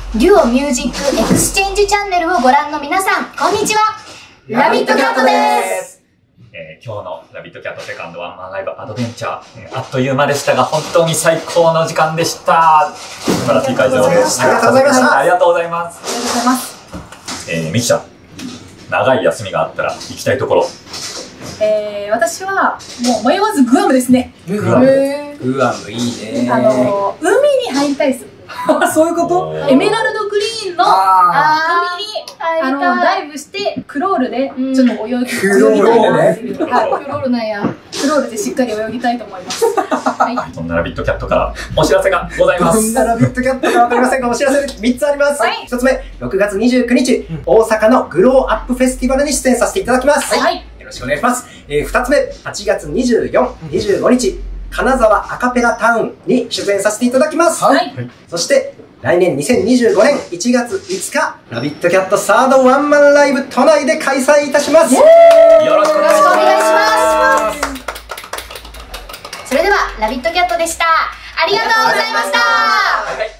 デュオミュージックエクスチェンジチャンネルをご覧の皆さん、こんにちは。ラビットキャットです。 今日のラビットキャットセカンドワンマンライブアドベンチャー、あっという間でしたが、本当に最高の時間でした。素晴らしい会場です。 ありがとうございました。 ありがとうございます。 ありがとうございます。 ミキちゃん、長い休みがあったら行きたいところ。 私はもう迷わずグアムですね。 グアムいいね。 海に入りたいです。 そういうこと？ エメラルドグリーンの海にダイブしてクロールでちょっと泳ぎたいなっていう。 クロールなんや。 クロールでしっかり泳ぎたいと思います。はい。 そんなラビットキャットからお知らせがございます。 そんなラビットキャットかわかりませんが、お知らせ3つあります。1つ目、6月29日、大阪のグローアップフェスティバルに出演させていただきます。はい。よろしくお願いします。2つ目、8月24、25日、金沢アカペラタウンに出演させていただきます。はい。そして、来年2025年1月5日、ラビットキャットサードワンマンライブ都内で開催いたします。 よろしくお願いします。 それでは、ラビットキャットでした。ありがとうございました。